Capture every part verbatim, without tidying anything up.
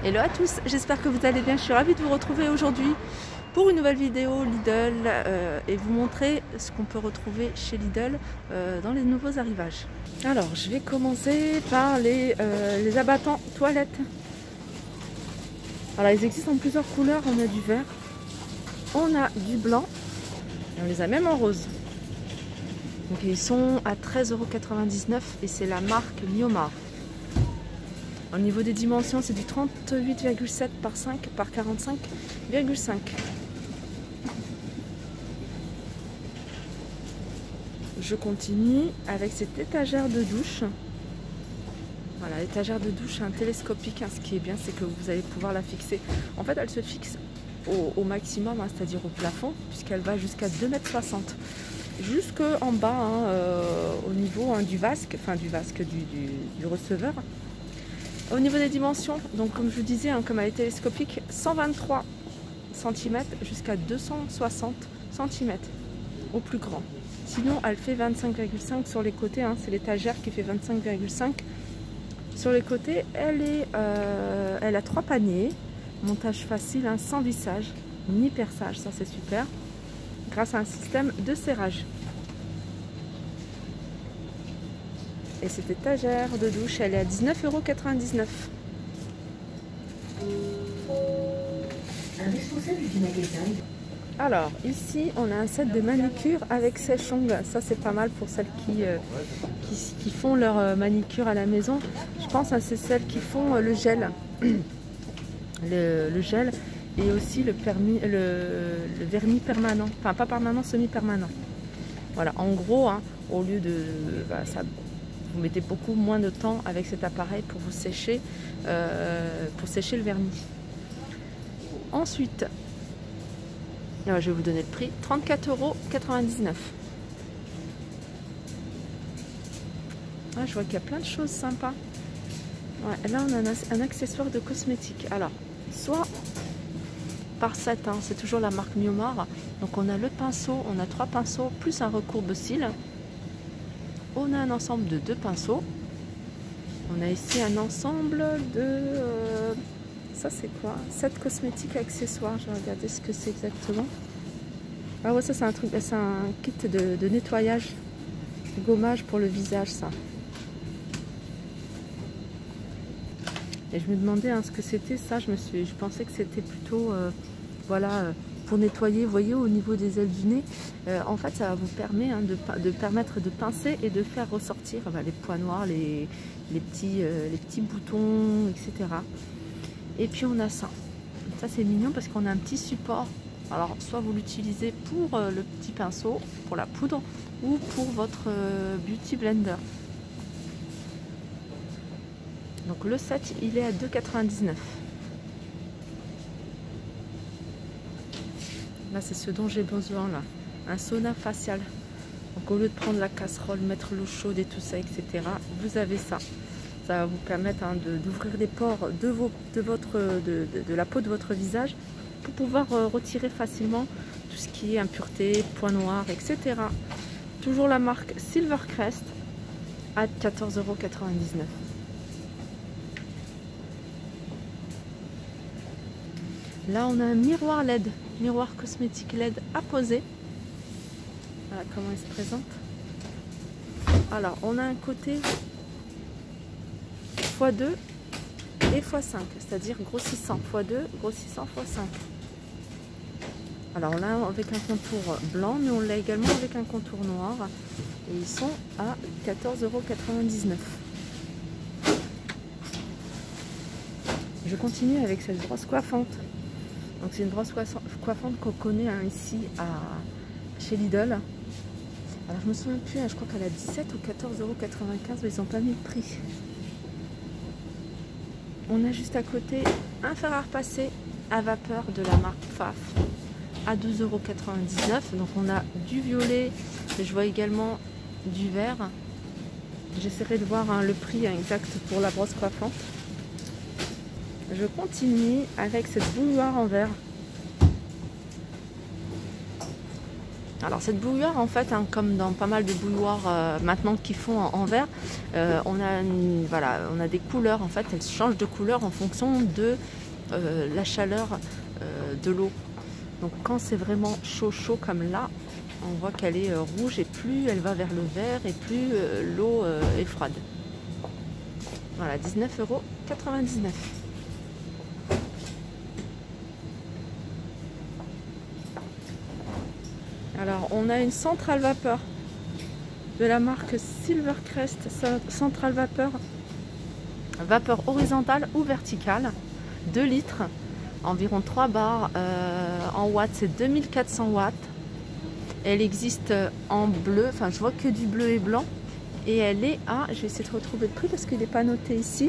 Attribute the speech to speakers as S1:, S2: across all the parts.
S1: Hello à tous, j'espère que vous allez bien. Je suis ravie de vous retrouver aujourd'hui pour une nouvelle vidéo Lidl euh, et vous montrer ce qu'on peut retrouver chez Lidl euh, dans les nouveaux arrivages. Alors, je vais commencer par les, euh, les abattants toilettes. Alors, ils existent en plusieurs couleurs. On a du vert, on a du blanc et on les a même en rose. Donc, ils sont à treize euros quatre-vingt-dix-neuf et c'est la marque Miomar. Au niveau des dimensions, c'est du trente-huit virgule sept par cinq par quarante-cinq virgule cinq. Je continue avec cette étagère de douche. Voilà, l'étagère de douche est un télescopique. Hein, ce qui est bien, c'est que vous allez pouvoir la fixer. En fait, elle se fixe au, au maximum, hein, c'est-à-dire au plafond, puisqu'elle va jusqu'à deux mètres soixante. Jusqu'en bas, hein, euh, au niveau hein, du vasque, enfin du vasque du, du, du receveur. Au niveau des dimensions, donc comme je vous disais, hein, comme elle est télescopique, cent vingt-trois centimètres jusqu'à deux cent soixante centimètres au plus grand. Sinon, elle fait vingt-cinq virgule cinq sur les côtés, hein, c'est l'étagère qui fait vingt-cinq virgule cinq. Sur les côtés, elle, est, euh, elle a trois paniers, montage facile, hein, sans vissage, ni perçage, ça c'est super, grâce à un système de serrage. Et cette étagère de douche, elle est à dix-neuf euros quatre-vingt-dix-neuf.
S2: Un responsable du magasin.
S1: Alors, ici, on a un set de manicure avec sèche-ongles. Ça, c'est pas mal pour celles qui, euh, qui, qui font leur euh, manicure à la maison. Je pense à c'est celles qui font euh, le gel. le, le gel et aussi le, permis, le, le vernis permanent. Enfin, pas permanent, semi-permanent. Voilà, en gros, hein, au lieu de... Bah, ça, vous mettez beaucoup moins de temps avec cet appareil pour vous sécher, euh, pour sécher le vernis. Ensuite, alors je vais vous donner le prix, trente-quatre euros quatre-vingt-dix-neuf. Ah, je vois qu'il y a plein de choses sympas. Ouais, là, on a un, un accessoire de cosmétique. Alors, soit par set, hein, c'est toujours la marque Miomar. Donc, on a le pinceau, on a trois pinceaux, plus un recourbe-cils. On a un ensemble de deux pinceaux. On a ici un ensemble de... Euh, ça c'est quoi? sept cosmétiques accessoires. Je vais regarder ce que c'est exactement. Ah ouais, ça c'est un truc, c'est un kit de, de nettoyage, gommage pour le visage, ça. Et je me demandais hein, ce que c'était ça. Je me suis, je pensais que c'était plutôt, euh, voilà. Euh, pour nettoyer, vous voyez, au niveau des ailes du nez, euh, en fait ça vous permet hein, de, de permettre de pincer et de faire ressortir bah, les points noirs, les, les, petits, euh, les petits boutons, et cetera. Et puis on a ça. Ça c'est mignon parce qu'on a un petit support. Alors soit vous l'utilisez pour euh, le petit pinceau, pour la poudre, ou pour votre euh, beauty blender. Donc le set il est à deux euros quatre-vingt-dix-neuf. Là, c'est ce dont j'ai besoin, là. Un sauna facial. Donc, au lieu de prendre la casserole, mettre l'eau chaude et tout ça, et cetera, vous avez ça. Ça va vous permettre hein, d'ouvrir les pores de, vos, de, votre, de, de, de la peau de votre visage pour pouvoir euh, retirer facilement tout ce qui est impureté, points noirs, et cetera. Toujours la marque Silvercrest à quatorze euros quatre-vingt-dix-neuf. Là, on a un miroir L E D, miroir cosmétique L E D à poser. Voilà comment il se présente. Alors, on a un côté fois deux et fois cinq, c'est-à-dire grossissant fois deux, grossissant fois cinq. Alors, on l'a avec un contour blanc, mais on l'a également avec un contour noir. Et ils sont à quatorze euros quatre-vingt-dix-neuf. Je continue avec cette brosse coiffante. Donc c'est une brosse coiffante qu'on connaît hein, ici à, chez Lidl. Alors je me souviens plus, hein, je crois qu'elle a dix-sept ou quatorze euros quatre-vingt-quinze, mais ils n'ont pas mis le prix. On a juste à côté un fer à repasser à vapeur de la marque P F A F à douze euros quatre-vingt-dix-neuf. Donc on a du violet, et je vois également du vert. J'essaierai de voir hein, le prix hein, exact pour la brosse coiffante. Je continue avec cette bouilloire en verre. Alors cette bouilloire en fait, hein, comme dans pas mal de bouilloires euh, maintenant qui font en, en verre, euh, on, a une, voilà, on a des couleurs en fait, elles changent de couleur en fonction de euh, la chaleur euh, de l'eau. Donc quand c'est vraiment chaud chaud comme là, on voit qu'elle est euh, rouge et plus elle va vers le vert et plus euh, l'eau euh, est froide. Voilà, dix-neuf euros quatre-vingt-dix-neuf. Alors, on a une centrale vapeur de la marque Silvercrest, centrale vapeur, vapeur horizontale ou verticale, deux litres, environ trois bars, euh, en watts c'est deux mille quatre cents watts. Elle existe en bleu, enfin je vois que du bleu et blanc, et elle est à, je vais essayer de retrouver le prix parce qu'il n'est pas noté ici.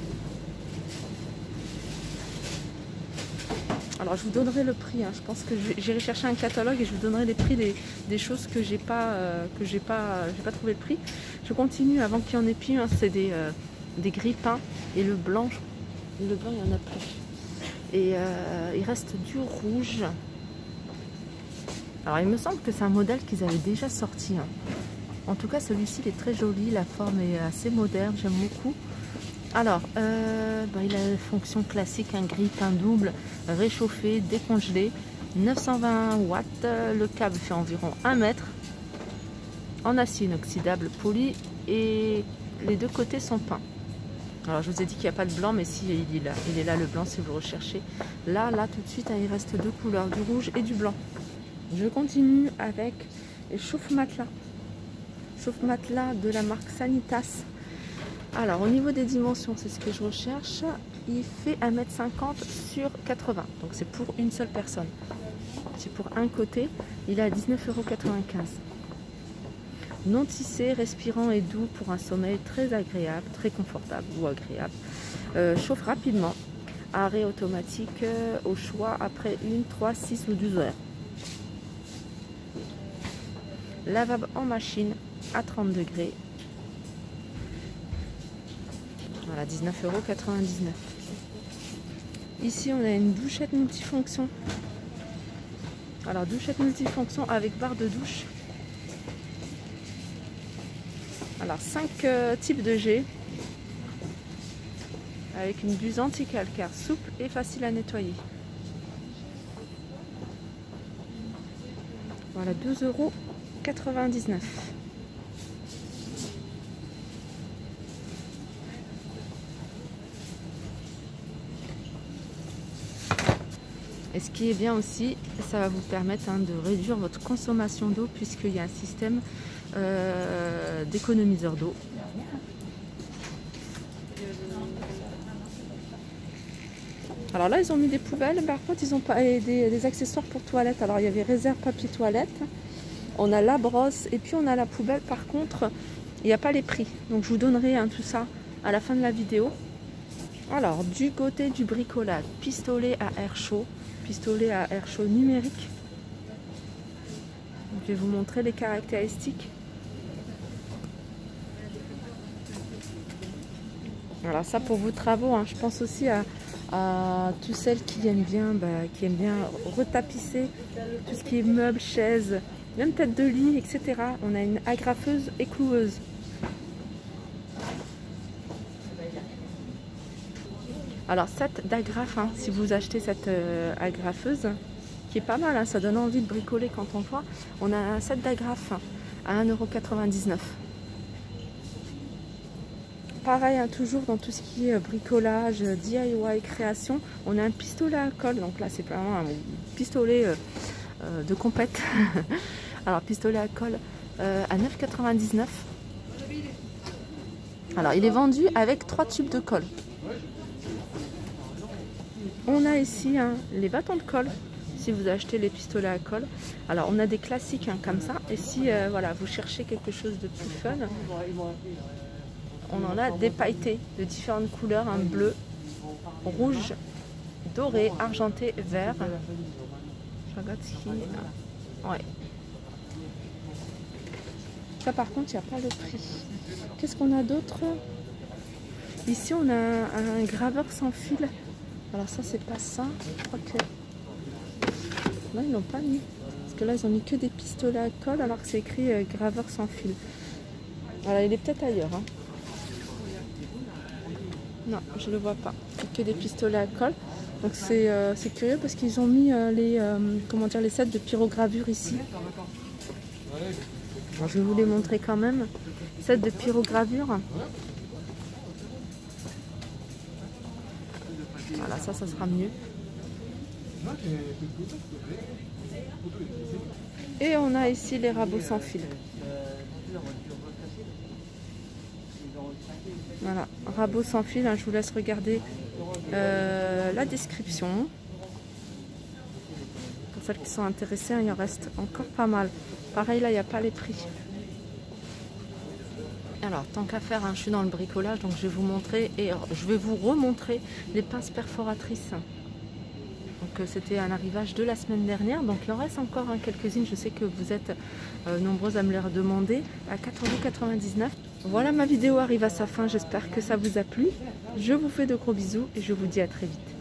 S1: Alors je vous donnerai le prix, hein. Je pense que j'irai chercher un catalogue et je vous donnerai les prix des, des choses que j'ai pas, euh, que j'ai pas, j'ai pas trouvé le prix. Je continue avant qu'il y en ait plus, hein. C'est des, euh, des gris peints et le blanc, le blanc il n'y en a plus. Et euh, il reste du rouge. Alors il me semble que c'est un modèle qu'ils avaient déjà sorti, hein. En tout cas celui-ci il est très joli, la forme est assez moderne, j'aime beaucoup. Alors, euh, bah, il a la fonction classique, un gris peint double, réchauffé, décongelé, neuf cent vingt watts, le câble fait environ un mètre, en acier inoxydable poli et les deux côtés sont peints. Alors je vous ai dit qu'il n'y a pas de blanc, mais si il est là, il est là le blanc si vous le recherchez. Là, là tout de suite, il reste deux couleurs, du rouge et du blanc. Je continue avec les chauffe-matelas. Chauffe-matelas de la marque Sanitas. Alors au niveau des dimensions, c'est ce que je recherche. Il fait un mètre cinquante sur quatre-vingts. Donc c'est pour une seule personne. C'est pour un côté. Il est à dix-neuf euros quatre-vingt-quinze. Non tissé, respirant et doux pour un sommeil très agréable, très confortable ou agréable. Euh, chauffe rapidement. Arrêt automatique euh, au choix après une, trois, six ou douze heures. Lavable en machine à trente degrés. Voilà, dix-neuf euros quatre-vingt-dix-neuf. Ici, on a une douchette multifonction. Alors, douchette multifonction avec barre de douche. Alors, cinq euh, types de jet. Avec une buse anti-calcaire souple et facile à nettoyer. Voilà, douze euros quatre-vingt-dix-neuf. Et ce qui est bien aussi, ça va vous permettre hein, de réduire votre consommation d'eau puisqu'il y a un système euh, d'économiseur d'eau. Alors là, ils ont mis des poubelles, par contre, ils ont pas des, des accessoires pour toilettes. Alors il y avait réserve papier toilette, on a la brosse et puis on a la poubelle. Par contre, il n'y a pas les prix. Donc je vous donnerai hein, tout ça à la fin de la vidéo. Alors, du côté du bricolage, pistolet à air chaud. Pistolet à air chaud numérique. Je vais vous montrer les caractéristiques. Alors ça pour vos travaux, hein. Je pense aussi à, à toutes celles qui aiment bien, bah, qui aiment bien retapisser tout ce qui est meubles, chaises, même tête de lit, et cetera. On a une agrafeuse et cloueuse. Alors set d'agrafe, hein, si vous achetez cette euh, agrafeuse, qui est pas mal, hein, ça donne envie de bricoler quand on voit. On a un set d'agrafe à un euro quatre-vingt-dix-neuf. Pareil, hein, toujours dans tout ce qui est bricolage, D I Y, création, on a un pistolet à colle. Donc là, c'est vraiment un pistolet euh, euh, de compète. Alors, pistolet à colle euh, à neuf euros quatre-vingt-dix-neuf. Alors, il est vendu avec trois tubes de colle. On a ici hein, les bâtons de colle, si vous achetez les pistolets à colle. Alors, on a des classiques hein, comme ça. Et si euh, voilà, vous cherchez quelque chose de plus fun, on en a des pailletés de différentes couleurs, un bleu, rouge, doré, argenté, vert. Je regarde ce qui est... Ouais. Ça par contre, il n'y a pas le prix. Qu'est-ce qu'on a d'autre? Ici, on a un, un graveur sans fil. Alors ça, c'est pas ça. Je crois que... Non, ils l'ont pas mis. que là ils ont mis que des pistolets à colle alors que c'est écrit euh, graveur sans fil. Voilà, il est peut-être ailleurs. Hein. Non, je le vois pas. C'est que des pistolets à colle. Donc c'est euh, curieux parce qu'ils ont mis euh, les, euh, comment dire, les sets de pyrogravure ici. Alors, je vais vous les montrer quand même. Set de pyrogravure. Voilà, ça, ça sera mieux. Et on a ici les rabots sans fil. Voilà, rabots sans fil, hein, je vous laisse regarder euh, la description. Pour celles qui sont intéressées, hein, il en reste encore pas mal. Pareil, là, il n'y a pas les prix. Alors, tant qu'à faire, hein, je suis dans le bricolage, donc je vais vous montrer et je vais vous remontrer les pinces perforatrices. Donc, euh, c'était un arrivage de la semaine dernière, donc il en reste encore hein, quelques-unes. Je sais que vous êtes euh, nombreuses à me les redemander à quatre euros quatre-vingt-dix-neuf. Voilà, ma vidéo arrive à sa fin. J'espère que ça vous a plu. Je vous fais de gros bisous et je vous dis à très vite.